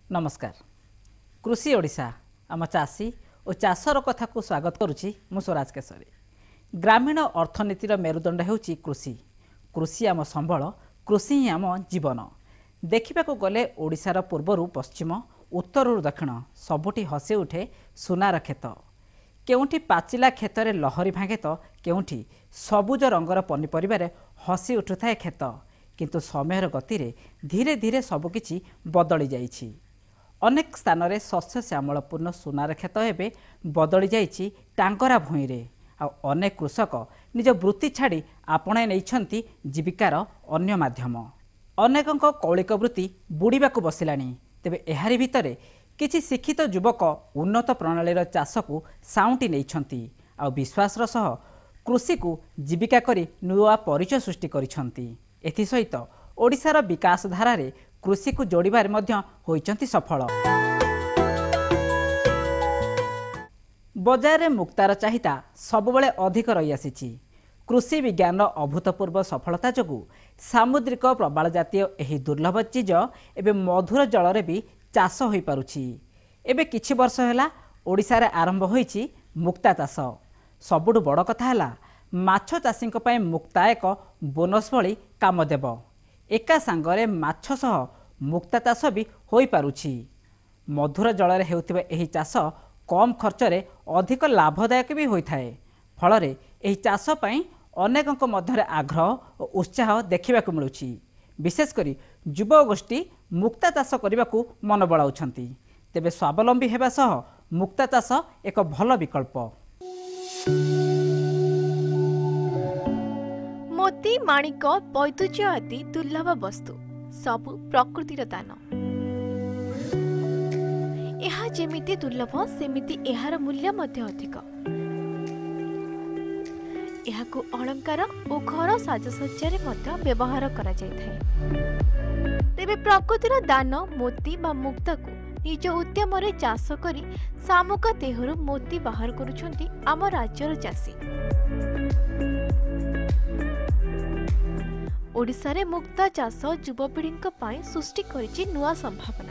नमस्कार। कृषि ओडिशा आम चाषी और चाषर कथा को स्वागत करुच्ची मु स्वराज केसरी। ग्रामीण अर्थनीतिर मेरुदंड होउची कृषि। कृषि आम संबल, कृषि ही आम जीवन। देखा गले ओडिशार पूर्वर पश्चिम, उत्तर दक्षिण सबुठी हसी उठे सुनार खेत। केउठी पाचिला खेतरे लहरी भांगे तो केउठी सबुज रंगर पनीपरिबारे हसी उठुथाए खेत। किंतु समयर गति रे धीरे धीरे सबकिछि बदली जाइछि। अनेक स्थान रे शस्य श्यामलपूर्ण सुनार खेत एवं बदली जाइछि टांगरा भूई रे। अनेक कृषक निज वृत्ति छाड़ी आपणाई नेइछंती जीविकार अन्य माध्यम। अनेकंक कौलिक वृत्ति बुड़ीबाकू बसिलानी। तेबे एहारी भितरे किछि शिक्षित युवक उन्नत प्रणालीर चाष को साउंटी नेइछंती आ विश्वासर सह कृषि को जीविका करी नुआ परिचय सृष्टि करिछंती। एथि सहित ओडिशार विकास धारारे कृषि को जोड़िबार मध्य होइचंती सफल। बजार रे मुक्तार चाहिदा सबुबले अधिक रही आसीछि। कृषि विज्ञान अभूतपूर्व सफलता जोगु सामुद्रिक प्रबाल जातीय एही दुर्लभ चीज एवं मधुर जल रे भी चाष होई पारुछि। एबे किछि वर्ष होला ओडिसा रे आरंभ होईछि मुक्ता चाष। सबुठु बड़ कथा होला माछ चाषीक पय मुक्ता एक बोनस भली काम देव। एका सांगरे माछ सह मुक्ता चाष भी होई पारुछि। मधुर जल रे हेउथिबा एही चाष कम खर्च रे अधिक लाभदायक भी होइथाए। फलरे एही चाष पय अनेकक मध्यरे आग्रह और उत्साह देखिबाकू मिलुछि। विशेष करी युवा गोष्ठी मुक्ता चाष करबाकू मन बळाउछंती। तेबे स्वावलंबी हेबा सह मुक्ता चाष एक भल विकल्प। मोती माणिक वैदुज्य आदि दुर्लभ वस्तु सबु प्रकृतिर दान। यह जेमिति दुर्लभ सेमिति एहार मूल्य मध्य अधिक। यहाकू अलंकार और घर साजसज्जा मध्य व्यवहार करा जायथाय। तेबे प्रकृतिर दान मोती बा मुक्ता को निज उद्यम रे चाष करी सामुका देहरु मोती बाहर करुछंती आम राज्यर चाषी। ओडिसा रे मुक्ता चाष युवपीढ़ी सृष्टि करिछि नुआ संभावना।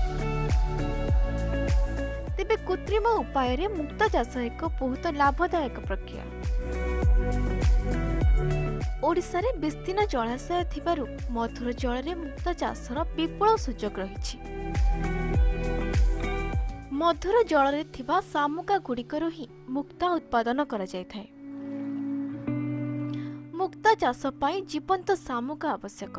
तेबे कृत्रिम उपाय रे मुक्ता चाष एक बहुत लाभदायक प्रक्रिया। ओडिसा रे विस्तीर्ण जलाशय थिबारु मधुर जल रे मुक्ता चाषर विपुल सुजोग रहिछि। मधुर जल रे थिबा सामुका गुड़िकरु ही मुक्ता उत्पादन करा जायथाय। मुक्ता चाष पाई जीवंत सामुका आवश्यक।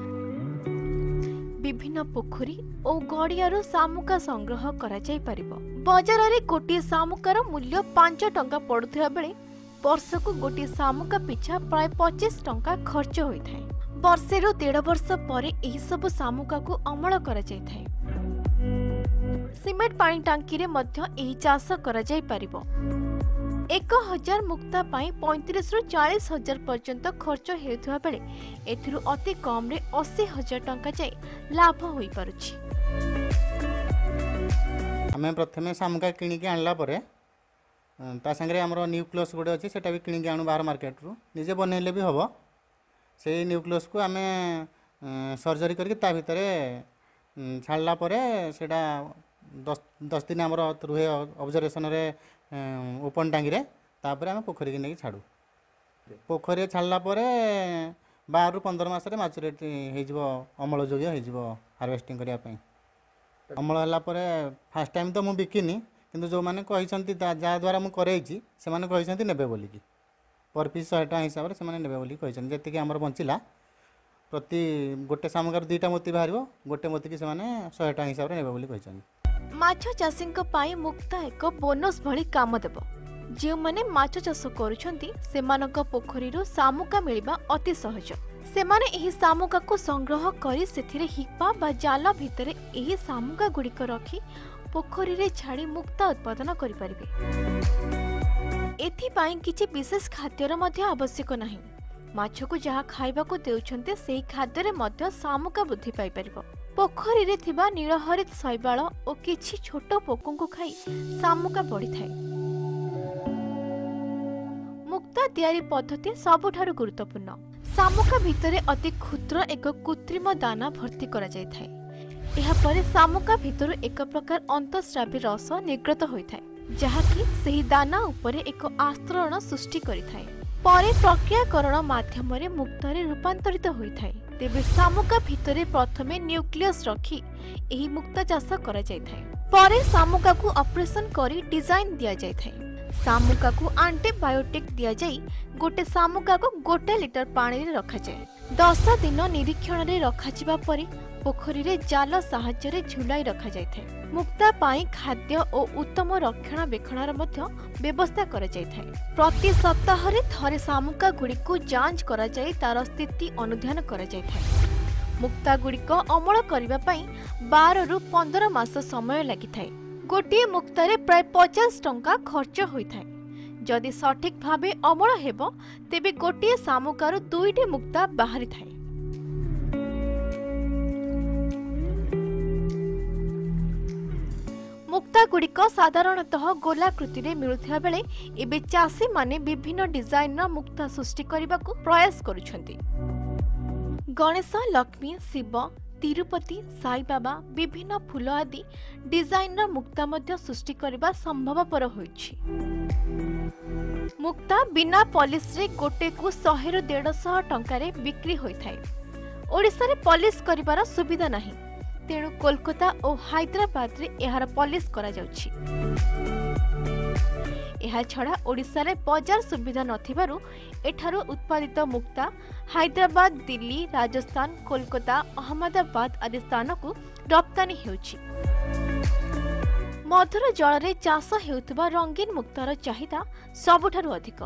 विभिन्न पोखरी और गड़ियारू सामुका संग्रह करा जाय परिबो। बाजार रे गोटे सामुकार मूल्य 5 टंका पड़ुथिबा बेले वर्षको गोटे सामुका पिछा प्राय 25 टंका खर्च होइथाय। वर्षेरु 1.5 वर्ष परे एही सब सामुका को अमल करा जायथाय। सिमेंट पानी टांकी रे मध्य एही चाष करा जाय परिबो। 1000 मुक्ता पाई 35 रु 40 हजार पर्यंत खर्च हेउथबा बेले एथिरु अति कम रे 80,000 टंका जाय लाभ होई पारुछि। आमे प्रथमे सामुका किणी के आनला परे ता संगे हमरो न्यूक्लियस गोटे अछि सेटा भी किणी के आनु बाहर मार्केट रु निजे बनेले भी हबो। से न्यूक्लियस को आमे सर्जरी करके ता भितरे छाड़ला परे सेटा 10 दिन हमरो रुहे ऑब्जर्वेशन रे ओपन टांगी रे तापर आमे पोखरी के नहीं छाड़ू। पोखरी छाड़ला परे 12 रु 15 मास रे मैच्योरिटी हे जिवो अमल योग्य हे जिवो हार्वेस्टिंग करिया पई। अमल हला परे फर्स्ट टाइम तो मु बिकिनी किंतु जो माने कहिसंती जा द्वारा मु करैछि से माने कहिसंती नेबे बोली की पर पीस 100 टका हिसाब रे से माने नेबे बोली कहिसंती। जेति कि हमर बंचिला प्रति गोटे सामगर 2टा मोती बाहरिबो गोटे मोती की से माने 100 टका हिसाब रे नेबे बोली कहिसंती। माछ चाषींक पाई मुक्ता एक बोनस भली काम देव। जो माने माछ चाष करुछंती सेमानक पोखरीरो सामुका मिलिबा अति सहज। सेमाने एही सामुका को संग्रह करी सेथिरे हिप्पा बा जाल भितरे एही सामुका गुड़िक रखी पोखरी रे छाड़ी मुक्ता उत्पादन करि परिबे। एथि पाई किछि विशेष खाद्यर मध्य आवश्यक नाही। माछ को जहा खाइबा को देउछंते सेही खाद्य रे मध्य सामुका वृद्धि पाई परिबो। पोखरी रे थिबा नीलहरित शैवाल और किछि छोट पोकों को खाई सामुका बढ़ी थाए। मुक्ता तैयारी पद्धति सबुठारु गुरुत्वपूर्ण। सामुका भितरे अति क्षुद्र एक कृत्रिम दाना भर्ती करा जाय थाए। एहापर शामुका भितर एक प्रकार अंतस्रावी रस निर्गत होता है जहाँकि सही दाना उपरे एक आस्तरण सृष्टि करिथाय परे प्रक्रियाकरण माध्यम मुक्तारे रूपांतरित होता है। तेबे शामुका भितर प्रथमे न्यूक्लियस रखी एही मुक्ता चाष करा जायथाय परे शामुका को ऑपरेशन करी डिजाइन दिया जायथाय शामुका को एंटीबायोटिक दिया जाई गोटे शामुका को 1 लिटर पानी रे रखा जाए 10 दिन निरीक्षण रे रखा जिबा परे पोखरी रे जाल साहाय्य रे झुलाई रखा जायथाय मुक्ता पाई खाद्य और उत्तम रक्षणाबेक्षणार मध्य व्यवस्था करा जायथाय प्रति सप्ताह रे थरे शामुका गुडी को जांच करा जाय तार स्थिति अनुध्यान करा जायथाय मुक्ता गुडी को अमल करिबा पई 12 रु 15 मास समय लागिथाय गोटे मुक्तारे प्राय 50 टंका खर्च होइथाय जदि सठिक भावे अमल हेबो तेबे गोटे शामुकार 2टी मुक्ता बाहरी थाय मुक्ता गुड़िक साधारणतः गोलाकृति रे मिलुथिबा बेले एबे चासी माने विभिन्न डिजाइन रा मुक्ता सृष्टि करबा को प्रयास करूछंती गणेश लक्ष्मी शिव तिरुपति साई बाबा विभिन्न फूल आदि डिजाइन रा मुक्ता मध्य सृष्टि करबा संभवपर होइछि मुक्ता बिना पॉलिश रे गोटे को 100 रु 150 टंका रे बिक्री होइथाय ओडिसा रे पॉलिश करिवार सुविधा नाही तेणु कोलकाता और हैदराबाद रे एहार पॉलिश करा जाउछि एहा छड़ा ओडिसा रे बाजार सुविधा नथिबारु एठारो उत्पादित मुक्ता हैदराबाद दिल्ली राजस्थान कोलकाता अहमदाबाद आदि स्थान को रप्तानी हेउछि मधुर जल रे चाष हेउतबा रंगीन मुक्तार चाहिदा सबुठारु अधिक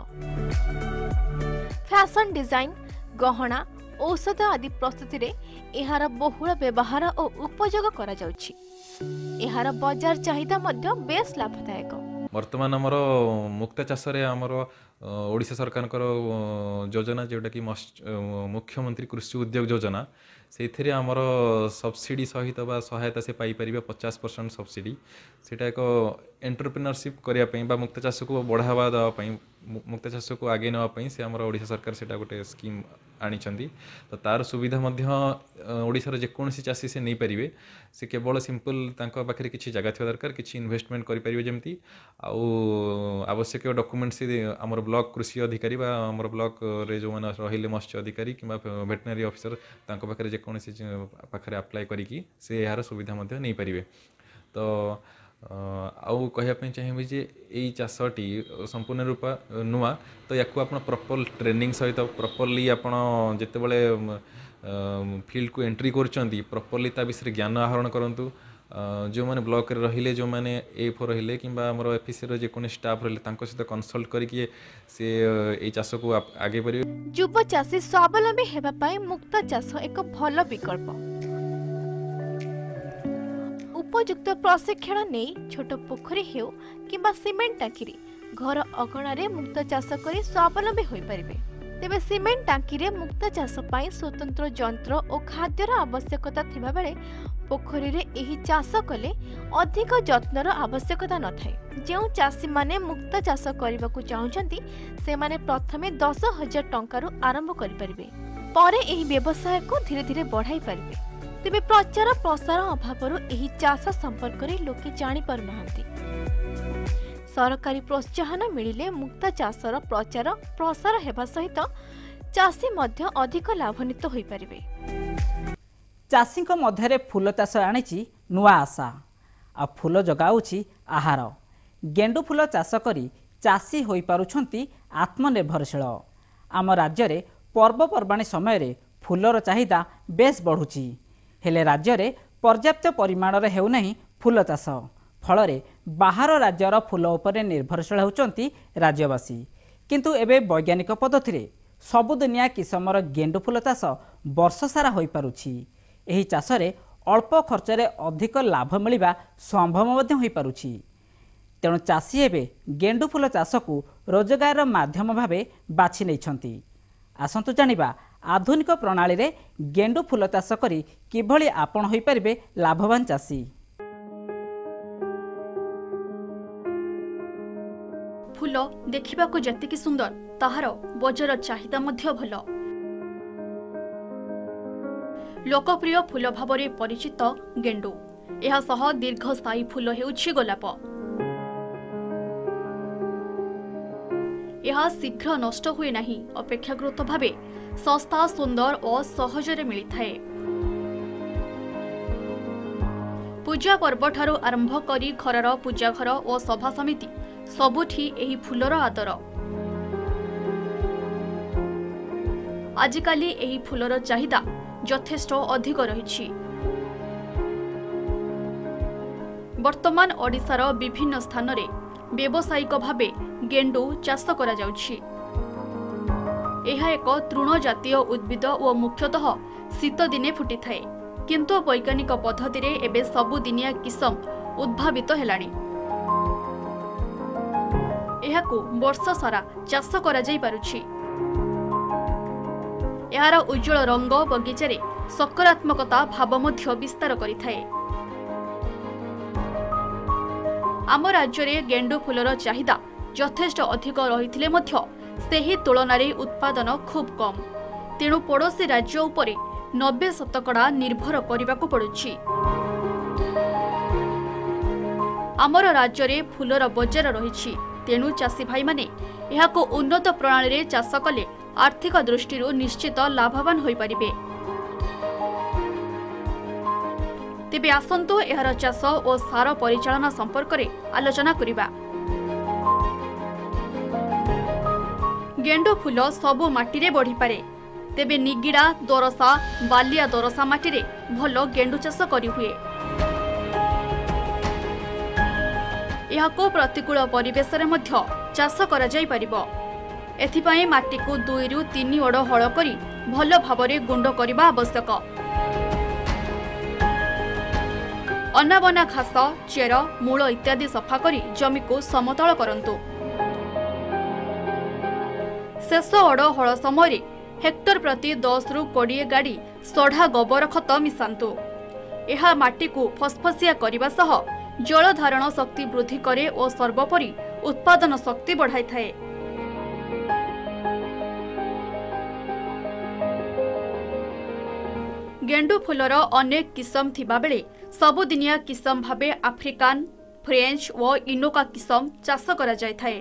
फैशन डिजाइन गहना औषध आदि प्रस्तुति रे एहार बहुल व्यवहार और उपयोग करा जाउछि एहार बाजार चाहिदा मध्य बेस लाभदायक वर्तमान आमर मुक्ता चाष आमर ओडिशा सरकार योजना जोटा कि मुख्यमंत्री कृषि उद्योग योजना से आमर सब्सिडी सहित बा सहायता से पाई परिबे 50% सब्सिडी सेटा एक एंटरप्रेन्योरशिप करने मुक्ता चाष को बढ़ावा देवाई मुक्ता चाष को आगे नापी से आमर ओडिशा सरकार सेटा गोटे स्कीम आनिछंती तो तार सुविधा मध्य ओडिशार जेकोसी चाषी से नहीं पारे से केवल सिंपल तांको पाखरे किछि जगह थिबा दरकार किछि इन्वेस्टमेंट करि परिबे जेमती आउ आवश्यक डॉक्यूमेंट से आमर ब्लॉक कृषि अधिकारी बा आमर ब्लॉक रे जो माने रहिले मत्स्य अधिकारी किबा वेटनरी ऑफिसर तांको पाखरे जेकोसी पाखरे अप्लाई करिकि से यार सुविधा मध्य नहीं पारे तो आउ कहवाई चाहिए जे यही चाषटी संपूर्ण रूप नुआ तो या प्रॉपर ट्रेनिंग सहित प्रॉपरली आपण जितेबाला फील्ड को एंट्री करछंती प्रॉपरली ता विषय ज्ञान आहरण करंतु जो माने ब्लॉक रे रहिले जो माने एफओ रहिले किंबा हमर ऑफिस रे जे कोन स्टाफ रहिले तांको सहित कंसल्ट करिकि से एई चाष को आगे परिबे युवा चाषी स्वावलंबी हेबा पई मुक्ता चाष एक भल विकल्प उपयुक्त प्रशिक्षण नहीं छोट पोखरी हेउ किंबा सीमेंट टांकी घर अगणा रे मुक्ता चाष करी स्वावलंबी होई परिबे तेबे सीमेंट टांकी रे मुक्ता चाष पई स्वतंत्र यंत्र और खाद्यर आवश्यकता थिबा बेले पोखरी रे एही चाष कले अधिक यत्नर आवश्यकता न थाए जेउ चाषी माने मुक्ता चाष करबा को चाहुचंती से माने प्रथमे 10,000 टंका रु आरंभ करि परिबे परे एही व्यवसाय को धीरे धीरे बढ़ाई परिबे तेबे प्रचार प्रसार अभाव एही चाष संपर्क रे लोके जानि पारु नाहंती सरकारी प्रोत्साहन मिलिले मुक्ता चाषर प्रचार प्रसार हेबा सहित चाषी मध्य अधिक लाभान्वित होई परिबे चाषी मध्य फूल चाष आनी नुआ आशा आ फूल जगाऊँच आहार गेंडु फूल चाष करी चाषी होई पारुछंती आत्मनिर्भरशील आम राज्य रे पर्वपर्वाणी समय फूलर चाहिदा बेस बढ़ुची हेले राज्य रे पर्याप्त परिमाण हेउना फूल चाष फल बाहर राज्यर फूल उपरे निर्भरशील होउचंती राज्यवासी किंतु एबे वैज्ञानिक पद्धति रे सबुदिनिया किसमर गेंडु फूल चाष वर्ष सारा होई पारुछि एही चाष रे अल्प खर्च रे अधिक लाभ मिलिबा संभव मध्य होई पारुछि तेणु चाषी एबे गेंडु फूल चाष को रोजगार माध्यम भावे बाछि नैछंती आसंतु जानिबा आधुनिक प्रणाली रे गेंडु फूल चाष करी किभली आपण होई परिबे लाभवान चाषी फूल देखिबाकू जतिकी सुंदर ताहार बजार चाहिदा मध्य भल लोकप्रिय फूल भाव परिचित गेंडु। यह सह दीर्घस्थायी फूल हेउछि गोलाप। यह शीघ्र नष्ट हुए नहीं, अपेक्षाकृत भावे सस्ता सुंदर और सहजरे मिलिथाए। पूजा पर्व ठारू आरंभ करी घरर पूजा घर और सभा समिति सबुठी एही फूलर आदर। आजिकाली एही फूलर चाहिदा यथेष्ट अधिक रहिछि। वर्तमान ओडिशार विभिन्न स्थान रे व्यावसायिक भावे गेंडु चाष करा जाउछि। यह एक तृण जातीय उद्भिद और मुख्यतः शीत दिने फुटी थाए, किंतु वैज्ञानिक पद्धति रे एबे सबुदिनिया किसम उद्भावित हेलाणी। एहाकु वर्ष सारा चाष करा जाई पारुछि। यार उज्जवल रंग बगीचारे सकारात्मकता भाव मध्य विस्तार करिथाए। आम राज्य रे गेंडु फूलर चाहिदा यथेष्ट अधिक रहिथिले मध्य सेही तुलनारे उत्पादन खूब कम, तेणु पड़ोशी राज्य उपरे 90% निर्भर करने पड़ुछि। आमर राज्य रे फूलर बजार रहिछि, तेणु चाषी भाई माने एहाको उन्नत प्रणाली रे चाष कले आर्थिक दृष्टि निश्चित लाभवान होई परिबे। तेबे आसंतो एहार चाष और सार परिचालना संपर्क रे आलोचना करिबा। गेंडु फूल सबु माटी रे बढ़ी पारे, तेबे निगिड़ा दोरसा बालिया दोरसा माटी रे भलो गेंडु चाष करि हुए। एहाको प्रतिकूल परिवेश रे मध्य चाष करा जाई परिबो। एथिपाई माटी को 2 रु 3 ओड हळ करी भलो भाबरे गुंड करिबा आवश्यक। अनाबना घास चेर मूल इत्यादि सफा करी जमी को समतल करंतु। शेष ओड हळ समय हेक्टर प्रति 10 रु 20 गाड़ी सढ़ा गोबर खत मिसांतु। यह माटी को फसफसिया करने सह जल धारण शक्ति वृद्धि करे और सर्वोपरि उत्पादन शक्ति बढ़ाई थाए। गेंडु फूलर अनेक किसम थिबा बेले सबुदिनिया किसम भावे आफ्रिकान, फ्रेंच और इनोका किसम चाष करा जाय थाए।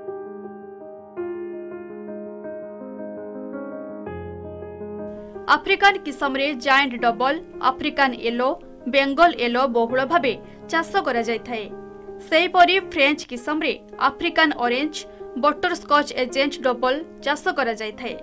आफ्रिकान किसम रे giant double, African yellow, Bengal yellow बहुल भावे चाष करा जाय थाए। सेही परी फ्रेंच किसम रे African orange, butterscotch giant double चाष करा जाय थाए।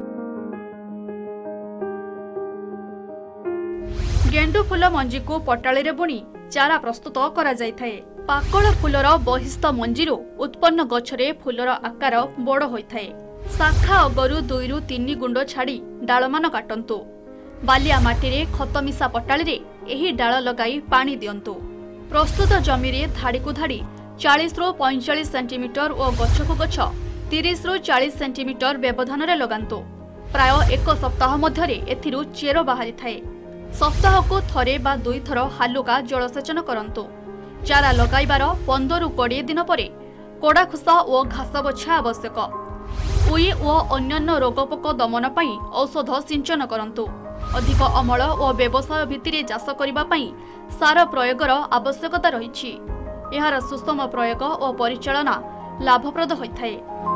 गेंडु फूल मंजी को पटाळे रे बुणी चारा प्रस्तुत करा जाय थाए। पाकळ फूलर बहिस्थ मंजीरो उत्पन्न गछरे फूलर आकार बड़ होय थाए। शाखा अगरु 2 रु 3 गुंड छाड़ी डालमान काटंतु। बालिया माटी रे खत मिसा पटाळे रे एही डाल लगाई पानी दियंतु। प्रस्तुत जमी रे धाड़ी को धाड़ी 40 रु 45 सेंटीमीटर और गछ को गछ 30 रु 40 सेंटीमीटर व्यवधान रे लगांतु। प्राय 1 सप्ताह मध्य रे एथिरु चेरो बाहरी थाए। सप्ताह को थरे बा 2 थर हालुका जलसेचन करंतु। चारा लगाइबार 15 रु 20 दिन परे कोड़ा खुसा और घास बछा आवश्यक। उई और अन्यान्य रोगपोक दमन पाई औषध सिंचन करंतु। अधिक अमल और व्यवसाय भित्तिरे चाष करिबा पाई सार प्रयोगर आवश्यकता रहिछि। एहार सुषम प्रयोग और परिचालना लाभप्रद होइथाए।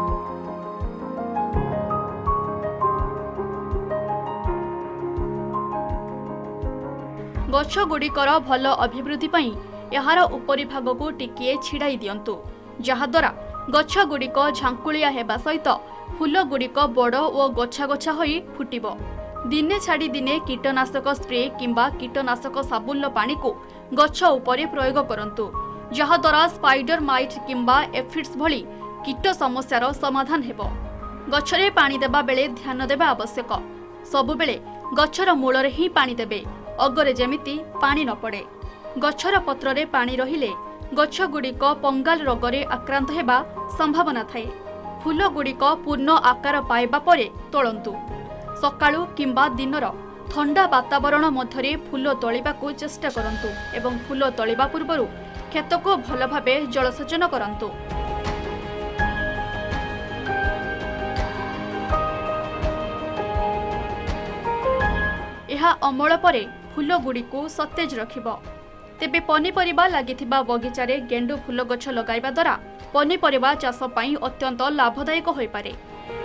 गछ गुड़िकर भल अभिवृद्धि पाई यार उपरी भाग को टिकिए छिड़ाई दियंतु, जहाद्वारा गछ गुड़िक झांकुलिया हेबा सहित फूल गुड़िक बड़ और गछा गछा होई फुटिबो। दिने छाड़ी दिने कीटनाशक स्प्रे किंबा कीटनाशक साबुन पानी को गछ उपरे प्रयोग करंतु, जहाद्वारा स्पाइडर माइट किंबा एफिड्स भली कीट समस्यार समाधान हेबो। गछरे पानी देबा बेले ध्यान देबा आवश्यक। सबु बेले गछर मूलरे ही पानी देबे, अगरे जेमिति पानी न पड़े। गछर पत्र रे पानी रहिले गछ गुड़िक पंगाल रोगरे आक्रांत हेबा संभावना थाए। फूल गुड़िक पूर्ण आकार पाइबा परे तोलंतु। सकाळु किंबा दिनर ठंडा वातावरण मध्यरे फूल तोलिबाकु चेष्टा करंतु एवं फूल तोलिबा पूर्वरु खेत को भल भाबे जलसेचन करंतु। ଏହା ଅମଳ ପରେ ଫୁଲଗୁଡ଼ିକୁ ସତେଜ ରଖିବ। ତେବେ ପନିପରିବା ଲାଗିଥିବା ବଗିଚାରେ ଗେଣ୍ଡୁ ଫୁଲ ଗଛ ଲଗାଇବା ଦ୍ୱାରା ପନିପରିବା ଚାଷ ପାଇଁ ଅତ୍ୟନ୍ତ ଲାଭଦାୟକ ହୋଇପାରେ।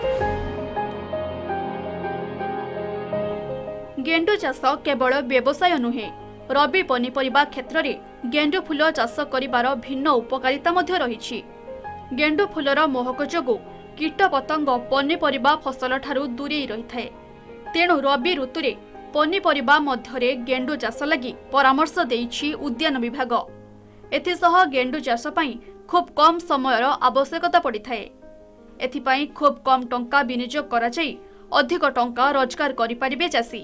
ଗେଣ୍ଡୁ ଚାଷ କେବଳ ବ୍ୟବସାୟ ନୁହେଁ, ରବି ପନିପରିବା କ୍ଷେତ୍ରରେ ଗେଣ୍ଡୁ ଫୁଲ ଚାଷ କରିବାର ଭିନ୍ନ ଉପକାରିତା ମଧ୍ୟ ରହିଛି। ଗେଣ୍ଡୁ ଫୁଲର ମହକ ଯୋଗୁଁ କୀଟପତଙ୍ଗ ପନିପରିବା ଫସଲଠାରୁ ଦୂରେଇ ରହିଥାଏ। ତେଣୁ ରବି ଋତୁରେ ପନିପରିବା ମଧ୍ୟରେ ଗେଣ୍ଡୁ ଚାଷ ଲାଗି ପରାମର୍ଶ ଦେଇଛି ଉଦ୍ୟାନ ବିଭାଗ। ଏଥିସହ ଗେଣ୍ଡୁ ଚାଷ ପାଇଁ ଖୁବ୍ କମ୍ ସମୟର ଆବଶ୍ୟକତା ପଡ଼ିଥାଏ। ଏଥିପାଇଁ ଖୁବ୍ କମ୍ ଟଙ୍କା ବିନିଯୋଗ କରାଯାଇ ଅଧିକ ଟଙ୍କା ରୋଜଗାର କରିପାରିବେ ଚାଷୀ।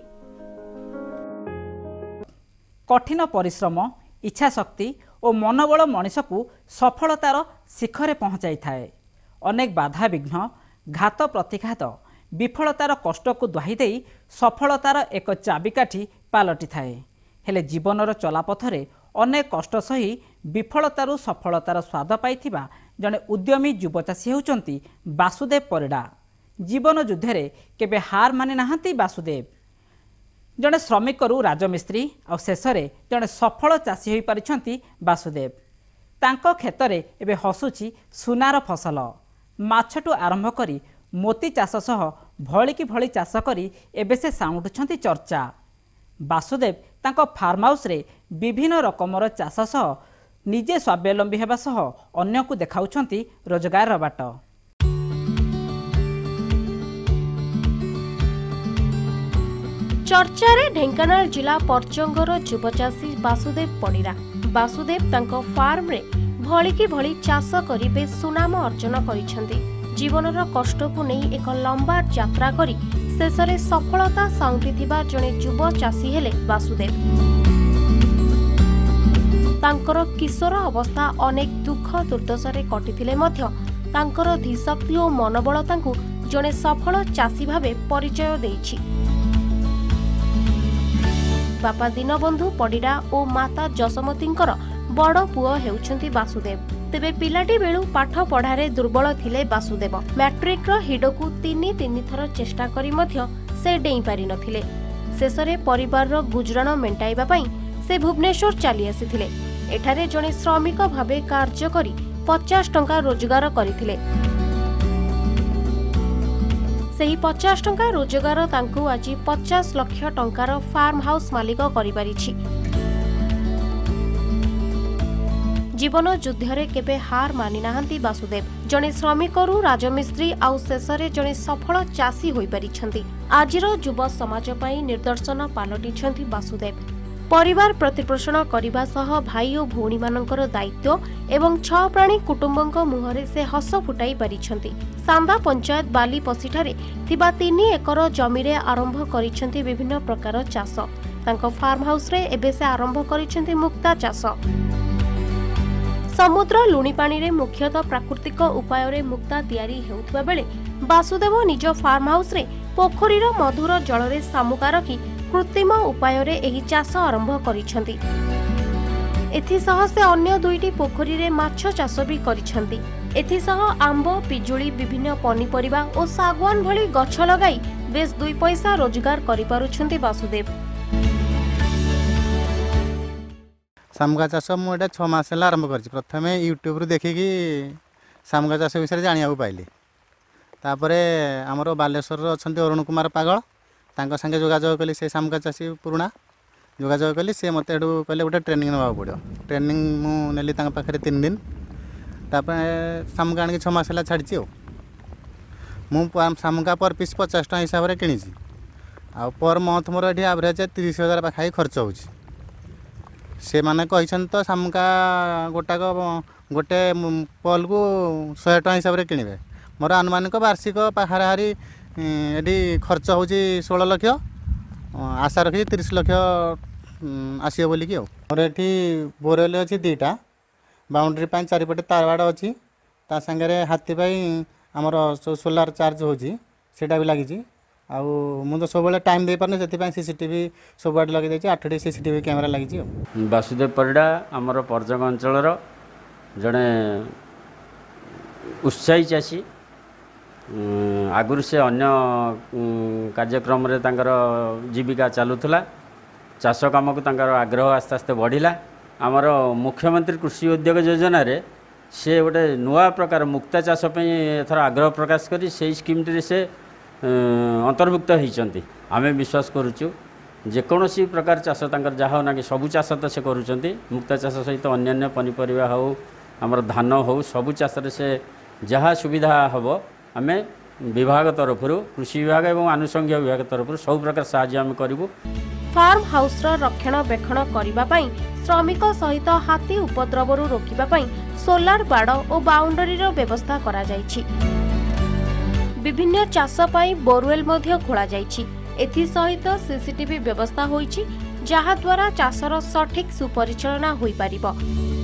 କଠିନ ପରିଶ୍ରମ, ଇଚ୍ଛାଶକ୍ତି ଓ ମନୋବଳ ମଣିଷକୁ ସଫଳତାର ଶିଖରେ ପହଞ୍ଚାଇଥାଏ। ଅନେକ ବାଧାବିଘ୍ନ, ଘାତ ପ୍ରତିଘାତ, ବିଫଳତାର କଷ୍ଟକୁ ଦ୍ୱାହି ଦେଇ ସଫଳତାର ଏକ ଚାବିକାଠି ପାଲଟିଥାଏ। ହେଲେ ଜୀବନର ଚଲାପଥରେ ଅନେକ କଷ୍ଟ ସହି ବିଫଳତାରୁ ସଫଳତାର ସ୍ୱାଦ ପାଇଥିବା ଜଣେ ଉଦ୍ୟମୀ ଯୁବଚାଷୀ ହେଉଛନ୍ତି ବାସୁଦେବ ପରିଡ଼ା। ଜୀବନ ଯୁଦ୍ଧରେ କେବେ ହାର ମାନି ନାହାନ୍ତି ବାସୁଦେବ। ଜଣେ ଶ୍ରମିକରୁ ରାଜମିସ୍ତ୍ରୀ ଆଉ ଶେଷରେ ଜଣେ ସଫଳ ଚାଷୀ ହୋଇପାରିଛନ୍ତି ବାସୁଦେବ। ତାଙ୍କ କ୍ଷେତରେ ଏବେ ହସୁଛି ସୁନାର ଫସଲ। ମାଛଠୁ ଆରମ୍ଭ କରି ମୋତି ଚାଷ ସହ ଭଳିକି ଭଳି ଚାଷ କରି ଏବେ ସେ ସାଉଁଟୁଛନ୍ତି ଚର୍ଚ୍ଚା। ବାସୁଦେବ ତାଙ୍କ ଫାର୍ମ ହାଉସରେ ବିଭିନ୍ନ ରକମର ଚାଷ ସହ ନିଜେ ସ୍ୱାବଲମ୍ବୀ ହେବା ସହ ଅନ୍ୟକୁ ଦେଖାଉଛନ୍ତି ରୋଜଗାରର ବାଟ। ଚର୍ଚ୍ଚାରେ ଢେଙ୍କାନାଳ ଜିଲ୍ଲା ପର୍ଜଙ୍ଗର ଯୁବଚାଷୀ ବାସୁଦେବ ପରିଡ଼ା। ବାସୁଦେବ ତାଙ୍କ ଫାର୍ମରେ ଭଳିକି ଭଳି ଚାଷ କରି ବେଶ୍ ସୁନାମ ଅର୍ଜନ କରିଛନ୍ତି। ଜୀବନର କଷ୍ଟକୁ ନେଇ ଏକ ଲମ୍ବା ଯାତ୍ରା କରି ଶେଷରେ ସଫଳତା ସାଉଁଟିଥିବା ଜଣେ ଯୁବ ଚାଷୀ ହେଲେ ବାସୁଦେବ। ତାଙ୍କର କିଶୋର ଅବସ୍ଥା ଅନେକ ଦୁଃଖ ଦୁର୍ଦ୍ଦଶାରେ କଟିଥିଲେ ମଧ୍ୟ ତାଙ୍କର ଧୀଶକ୍ତି ଓ ମନୋବଳ ତାଙ୍କୁ ଜଣେ ସଫଳ ଚାଷୀ ଭାବେ ପରିଚୟ ଦେଇଛି। ବାପା ଦୀନବନ୍ଧୁ ପରିଡ଼ା ଓ ମାତା ଯଶୋମତୀଙ୍କର ବଡ଼ ପୁଅ ହେଉଛନ୍ତି ବାସୁଦେବ। ତେବେ ପିଲାଟି ବେଳୁ ପାଠ ପଢ଼ାରେ ଦୁର୍ବଳ ଥିଲେ ବାସୁଦେବ। ମ୍ୟାଟ୍ରିକ୍ର ହିଡ଼କୁ ତିନି ଥର ଚେଷ୍ଟା କରି ମଧ୍ୟ ସେ ଡେଇଁ ପାରିନଥିଲେ। ଶେଷରେ ପରିବାରର ଗୁଜରାଣ ମେଣ୍ଟାଇବା ପାଇଁ ସେ ଭୁବନେଶ୍ୱର ଚାଲି ଆସିଥିଲେ। ଏଠାରେ ଜଣେ ଶ୍ରମିକ ଭାବେ କାର୍ଯ୍ୟ କରି 50 ଟଙ୍କା ରୋଜଗାର କରିଥିଲେ। ସେହି 50 ଟଙ୍କା ରୋଜଗାର ତାଙ୍କୁ ଆଜି 50 ଲକ୍ଷ ଟଙ୍କାର ଫାର୍ମ ହାଉସ୍ ମାଲିକ କରିପାରିଛି। ଜୀବନ ଯୁଦ୍ଧରେ କେବେ ହାର ମାନି ନାହାନ୍ତି ବାସୁଦେବ। ଜଣେ ଶ୍ରମିକରୁ ରାଜମିସ୍ତ୍ରୀ ଆଉ ଶେଷରେ ଜଣେ ସଫଳ ଚାଷୀ ହୋଇପାରିଛନ୍ତି। ଆଜିର ଯୁବ ସମାଜ ପାଇଁ ନିର୍ଦ୍ଦର୍ଶନ ପାଲଟିଛନ୍ତି ବାସୁଦେବ। ପରିବାର ପ୍ରତିପୋଷଣ କରିବା ସହ ଭାଇ ଓ ଭଉଣୀମାନଙ୍କର ଦାୟିତ୍ୱ ଏବଂ 6 ପ୍ରାଣୀ କୁଟୁମ୍ବଙ୍କ ମୁହଁରେ ସେ ହସ ଫୁଟାଇ ପାରିଛନ୍ତି। ସାନ୍ଦା ପଞ୍ଚାୟତ ବାଲିପଶିଠାରେ ଥିବା 3 ଏକର ଜମିରେ ଆରମ୍ଭ କରିଛନ୍ତି ବିଭିନ୍ନ ପ୍ରକାର ଚାଷ। ତାଙ୍କ ଫାର୍ମ ହାଉସରେ ଏବେ ସେ ଆରମ୍ଭ କରିଛନ୍ତି ମୁକ୍ତା ଚାଷ। ସମୁଦ୍ର ଲୁଣି ପାଣିରେ ମୁଖ୍ୟତଃ ପ୍ରାକୃତିକ ଉପାୟରେ ମୁକ୍ତା ତିଆରି ହେଉଥିବା ବେଳେ ବାସୁଦେବ ନିଜ ଫାର୍ମ ହାଉସରେ ପୋଖରୀର ମଧୁର ଜଳରେ ଶାମୁକା ରଖି କୃତ୍ରିମ ଉପାୟରେ ଏହି ଚାଷ ଆରମ୍ଭ କରିଛନ୍ତି। ଏଥିସହ ସେ ଅନ୍ୟ 2ଟି ପୋଖରୀରେ ମାଛ ଚାଷ ବି କରିଛନ୍ତି। ଏଥିସହ ଆମ୍ବ, ପିଜୁଳି, ବିଭିନ୍ନ ପନିପରିବା ଓ ଶାଗୁଆନ ଭଳି ଗଛ ଲଗାଇ ବେଶ୍ 2 ପଇସା ରୋଜଗାର କରିପାରୁଛନ୍ତି ବାସୁଦେବ। ଶାମୁକା ଚାଷ ମୁଁ ଏଇଟା 6 ମାସ ହେଲା ଆରମ୍ଭ କରିଛି। ପ୍ରଥମେ ୟୁଟ୍ୟୁବରୁ ଦେଖିକି ଶାମୁକା ଚାଷ ବିଷୟରେ ଜାଣିବାକୁ ପାଇଲି। ତାପରେ ଆମର ବାଲେଶ୍ୱରର ଅଛନ୍ତି ଅରୁଣ କୁମାର ପାଗଳ, ତାଙ୍କ ସାଙ୍ଗେ ଯୋଗାଯୋଗ କଲି। ସେ ଶାମୁକା ଚାଷୀ ପୁରୁଣା ଯୋଗାଯୋଗ କଲି। ସେ ମୋତେ ଏଠୁ କହିଲେ ଗୋଟେ ଟ୍ରେନିଂ ନେବାକୁ ପଡ଼ିବ। ଟ୍ରେନିଂ ମୁଁ ନେଲି ତାଙ୍କ ପାଖରେ 3 ଦିନ। ତାପରେ ଶାମୁକା ଆଣିକି 6 ମାସ ହେଲା ଛାଡ଼ିଛି। ଆଉ ମୁଁ ଶାମୁକା ପର୍ ପିସ୍ 50 ଟଙ୍କା ହିସାବରେ କିଣିଛି। ଆଉ ପର୍ ମନ୍ଥ ମୋର ଏଠି ଆଭରେଜ୍ 30,000 ପାଖାପାଖି ଖର୍ଚ୍ଚ ହେଉଛି। ସେମାନେ କହିଛନ୍ତି ତ ଶାମୁକା ଗୋଟାକ ଗୋଟେ ପଲ୍କୁ 100 ଟଙ୍କା ହିସାବରେ କିଣିବେ। ମୋର ଆନୁମାନିକ ବାର୍ଷିକ ପାଖାପାଖି ଏଠି ଖର୍ଚ୍ଚ ହେଉଛି 16 ଲକ୍ଷ। ଆଶା ରଖିଛି 30 ଲକ୍ଷ ଆସିବ ବୋଲିକି। ଆଉ ମୋର ଏଠି ବୋରୱେଲ୍ ଅଛି 2ଟା। ବାଉଣ୍ଡ୍ରି ପାଇଁ ଚାରିପଟେ ତାର ବାଡ଼ ଅଛି। ତା ସାଙ୍ଗରେ ହାତୀ ପାଇଁ ଆମର ସୋଲାର ଚାର୍ଜ ହେଉଛି, ସେଇଟା ବି ଲାଗିଛି। ଆଉ ମୁଁ ତ ସବୁବେଳେ ଟାଇମ୍ ଦେଇପାରୁନି, ସେଥିପାଇଁ CCTV ସବୁଆଡ଼େ ଲଗାଇ ଦେଇଛି। 8ଟି CCTV କ୍ୟାମେରା ଲାଗିଛି। ଆଉ ବାସୁଦେବ ପରିଡ଼ା ଆମର ପର୍ଜଙ୍ଗ ଅଞ୍ଚଳର ଜଣେ ଉତ୍ସାହୀ ଚାଷୀ। आगुरी से अन्य कार्यक्रम रे तांकर जीविका चलुला चाष काम को तांकर आग्रह आस्ते आस्ते बढ़िला आमर मुख्यमंत्री कृषि उद्योग योजना रे से गोटे नुआ प्रकार मुक्ता चाष एथर आग्रह प्रकाश करी से स्कीम से अंतर्भुक्त होती आम विश्वास करुचु जेकोसी प्रकार चाष तांकर जहाँ ना कि सबू चाष तो से करुँच मुक्ता चाष सहित अन्य पनीपरिया हो आमर धान हो सबू चाष से जहाँ सुविधा हम आम विभाग तरफ कृषि विभाग और आनुषंगिक विभाग तरफ सब प्रकार साहाय्य आम करूँ। फार्म हाउस रक्षणाबेक्षण करने श्रमिक सहित हाथी उपद्रव रोकने सोलार बाड़ और बाउंडरी व्यवस्था करा जायछि। विभिन्न चाष पाई बोरवेल खोला जायछि। एथि सहित सीसीटीवी व्यवस्था होईछि जहा द्वारा चाषर सठिक सुपरिचालना होई पारिबो।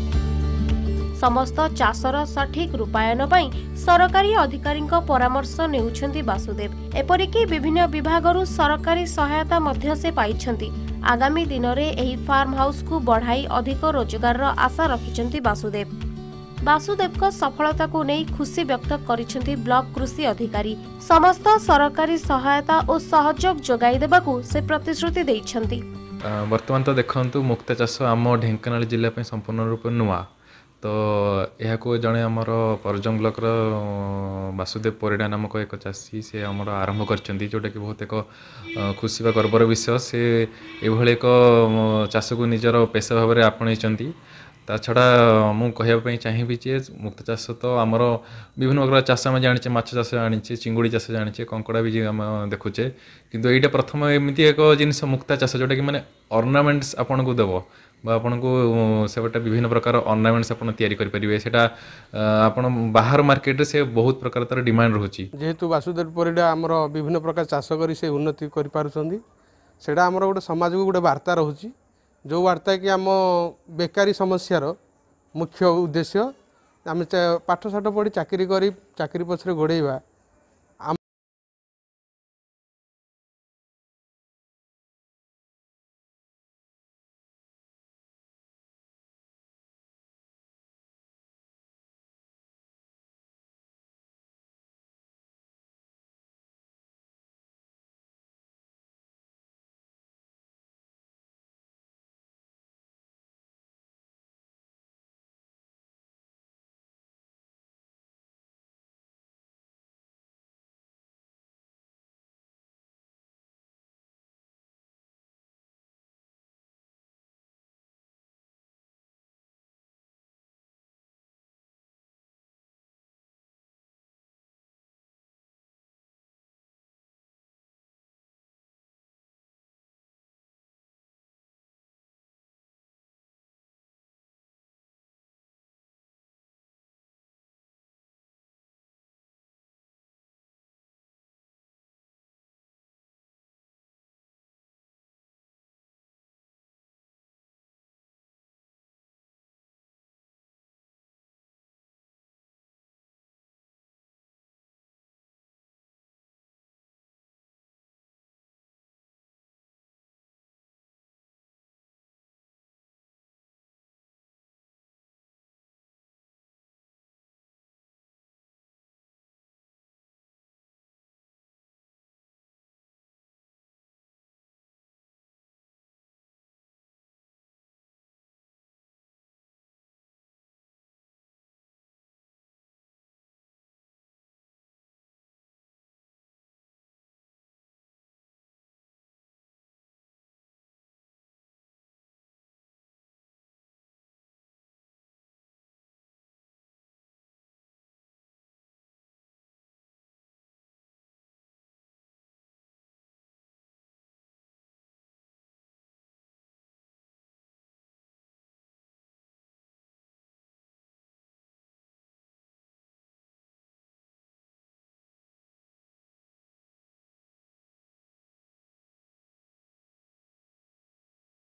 समस्त चाषर सठिक रूपायन पाई सरकारी अधिकारी परामर्श नेउछंती वासुदेव। एपरिकी विभिन्न विभागरू सरकारी सहायता मध्य से पाइछंती। आगामी दिन रे एही फार्म हाउस को बढ़ाई अधिक रोजगार आशा रखिछंती वासुदेव। वासुदेव को सफलता को नहीं खुशी व्यक्त करिछंती ब्लॉक कृषि अधिकारी। समस्त सरकारी सहायता और सहयोग जोगाई देबाकू से प्रतिश्रुति दैछंती। वर्तमान तो देखंतु मुक्ता चाष आम ढेंकानाल जिल्ला पे संपूर्ण रूप नुआ तो यह जड़े आमर परजंग ब्लॉक वासुदेव परिडा नामक एक चाषी से आमर आरंभ करछंती जोटा कि बहुत एक खुशी बा गर्वर विषय से एभली एक चाष को निजर पेशा भाव में आपणईचंती। ता छड़ा मु कहवाई चाहिए जे मुक्त चाष तो आमर विभिन्न प्रकार चाष आम जाने माछ चाष जाने चिंगुड़ी चाष जाने कंकड़ा भी आम देखुचे किंतु एटा प्रथम एमती एक जिनस मुक्ता चाष जोटा कि माने ऑर्नामेंट्स आपन को देव बा आपन को से गोटे विभिन्न प्रकार ऑर्नामेंट्स आपन तैयारी करि परिबे सेटा आपन बाहर मार्केट से बहुत प्रकार तार डिमांड रहउची। जेहेतु वासुदेव परिडा आमर विभिन्न प्रकार चाष करी से उन्नति करि पारुछंदी सेटा आमर गोटे समाज को गोटे वार्ता रहउची जो वार्ता कि आम बेकारी समस्यार मुख्य उद्देश्य आम पाठ साठ पढ़ी चाकरी करी चाकरी पछरे गोड़ेबा